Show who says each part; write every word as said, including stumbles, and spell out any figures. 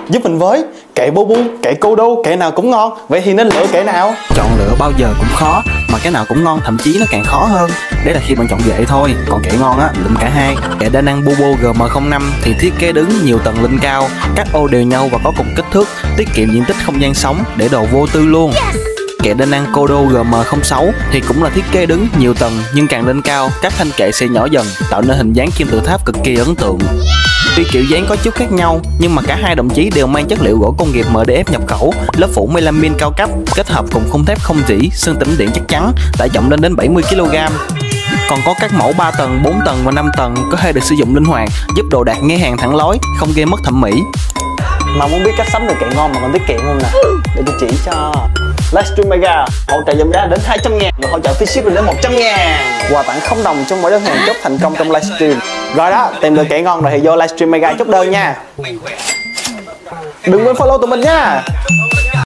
Speaker 1: giúp mình với. Kệ Bubu, kệ Kodo, kệ nào cũng ngon. Vậy thì nên lựa kệ nào?
Speaker 2: Chọn lựa bao giờ cũng khó, mà cái nào cũng ngon, thậm chí nó càng khó hơn. Đấy là khi bạn chọn kệ thôi. Còn kệ ngon á, lụm cả hai. Kệ đa năng Bubu G M không năm thì thiết kế đứng nhiều tầng lên cao, các ô đều nhau và có cùng kích thước, tiết kiệm diện tích không gian sống, để đồ vô tư luôn. Kệ đa năng Kodo G M không sáu thì cũng là thiết kế đứng nhiều tầng, nhưng càng lên cao, các thanh kệ sẽ nhỏ dần, tạo nên hình dáng kim tự tháp cực kỳ ấn tượng. Tuy kiểu dáng có chút khác nhau, nhưng mà cả hai đồng chí đều mang chất liệu gỗ công nghiệp M D F nhập khẩu, lớp phủ melamin cao cấp, kết hợp cùng khung thép không rỉ, sơn tĩnh điện chắc chắn, tải trọng lên đến bảy mươi ki lô gam. Còn có các mẫu ba tầng, bốn tầng và năm tầng có thể được sử dụng linh hoạt, giúp đồ đạc nghe hàng thẳng lối, không gây mất thẩm mỹ.
Speaker 1: Mà muốn biết cách sắm được kệ ngon mà còn tiết kiệm không nè? Để tôi chỉ cho. Livestream Mega hỗ trợ giảm giá đến hai trăm ngàn và hỗ trợ phí ship đến một trăm ngàn. Quà tặng không đồng trong mỗi đơn hàng chốt thành công trong livestream. Rồi đó, tìm được kệ ngon rồi thì vô Livestream Mega chốt đơn nha. Đừng quên follow tụi mình nha.